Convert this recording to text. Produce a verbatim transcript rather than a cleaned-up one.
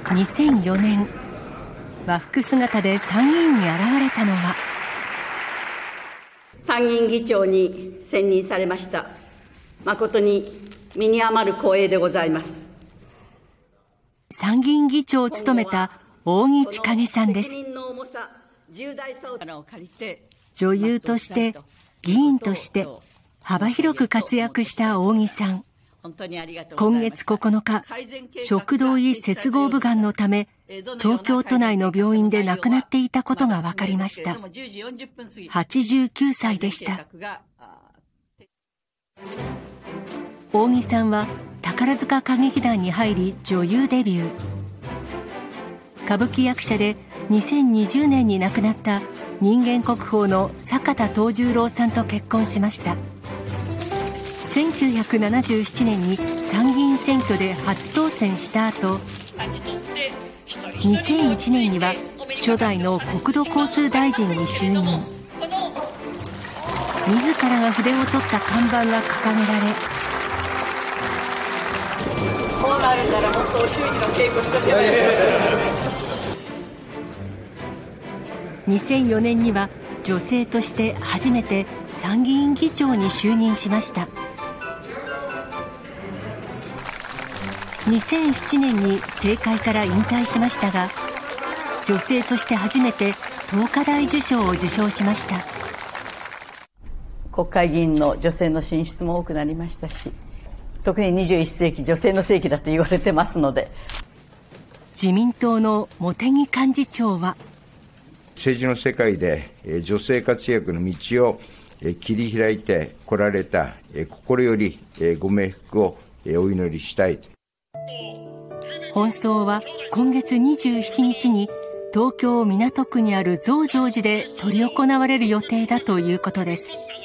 にせんよねん、和服姿で参議院に現れたのは、 参議院議長に選任されました。誠に身に余る光栄でございます。 参議院議長を務めた扇千景さんです。女優として、議員として、幅広く活躍した扇さん。今月ここのか、食道胃接合部がんのため、東京都内の病院で亡くなっていたことが分かりました。はちじゅうきゅうさいでした。扇さんは宝塚歌劇団に入り女優デビュー。歌舞伎役者でにせんにじゅうねんに亡くなった人間国宝の坂田藤十郎さんと結婚しました。せんきゅうひゃくななじゅうななねんに参議院選挙で初当選した後、にせんいちねんには初代の国土交通大臣に就任。自らが筆を取った看板が掲げられ、 こうなるならもっとお習字の稽古しとけばよかった。 にせんよねんには女性として初めて参議院議長に就任しました。にせんななねんに政界から引退しましたが、女性として初めて桐花大綬章を受章しました。 国会議員の女性の進出も多くなりましたし、特ににじゅういっせいき女性の世紀だと言われてますので。 自民党の茂木幹事長は、 政治の世界で女性活躍の道を切り開いてこられた心よりご冥福をお祈りしたい。 本葬は今月にじゅうしちにちに東京港区にある増上寺で執り行われる予定だということです。